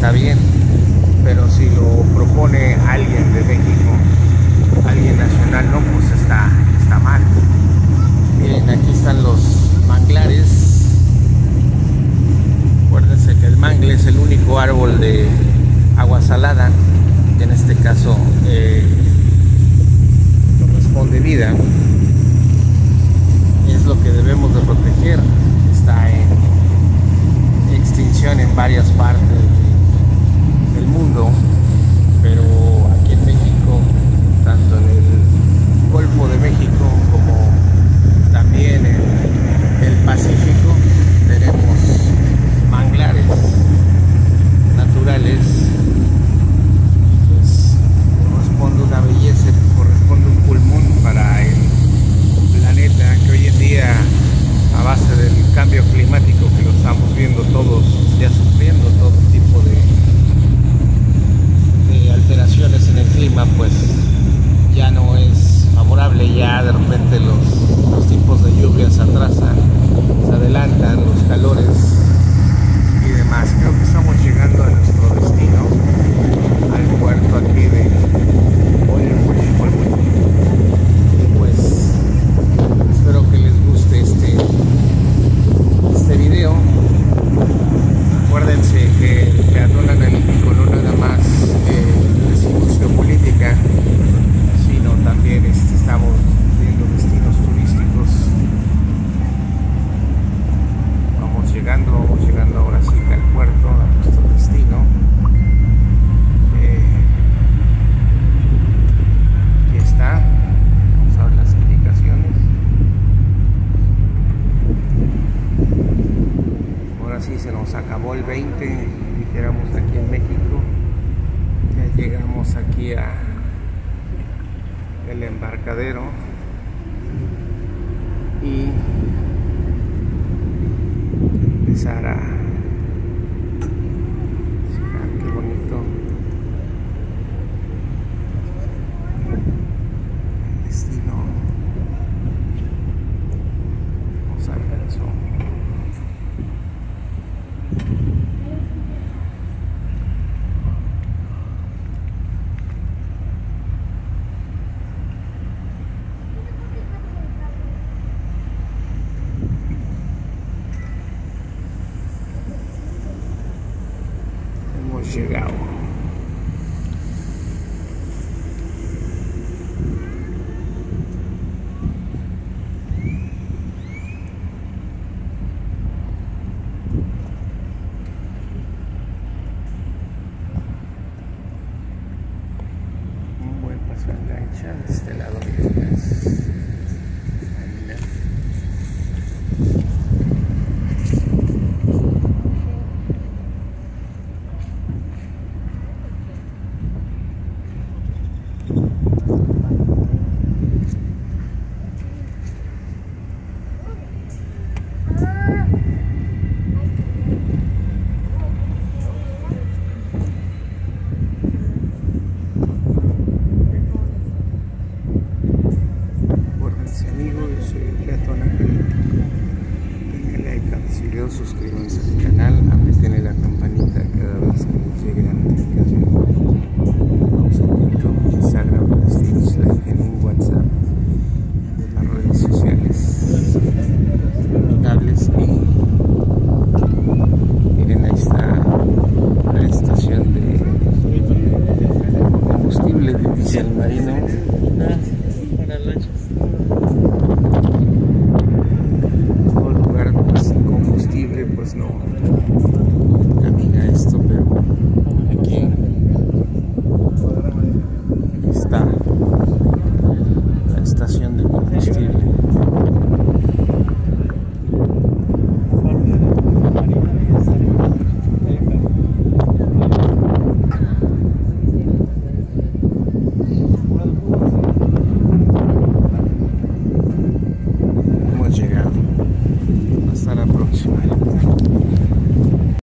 está bien, pero si lo propone alguien de México, alguien nacional, no, pues está mal. Miren, aquí están los manglares. Acuérdense que el mangle es el único árbol de agua salada, y en este caso corresponde vida. Es lo que debemos de proteger. Está en extinción en varias partes del mundo, pero aquí en México, tanto en el Golfo de México como también en el Pacífico, tenemos manglares naturales. Pues corresponde una belleza, corresponde un pulmón para el planeta, que hoy en día, a base del cambio climático que lo estamos viendo todos, ya sufriendo todo tipo de alteraciones en el clima, pues ya no es favorable. Ya de repente los tipos de lluvias se atrasan, se adelantan, los calores y demás. Creo que estamos llegando a nuestro destino, al puerto aquí de Olmush. Y pues espero que les guste este video. Acuérdense que el peatón analítico no nada más decimos geopolítica, sino también estamos viendo destinos turísticos. Vamos llegando ahora sí al puerto, a nuestro destino. Aquí está, vamos a ver las indicaciones. Ahora sí se nos acabó el 20, dijéramos aquí en México. Ya llegamos aquí a el embarcadero y empezar a... qué bonito el destino. Nos alcanzó. Hemos llegado. Un buen paso en lancha de este lado de suscríbanse al canal, aprieten la campanita cada vez que les llegue la notificación. Vamos a TikTok, Instagram, Destinos Like, en WhatsApp, en las redes sociales amigables. Y miren, ahí está la estación de combustible de diésel marino para lanchas. Pues no camina esto, pero aquí está la estación de combustible. Hemos llegado. Hasta la próxima.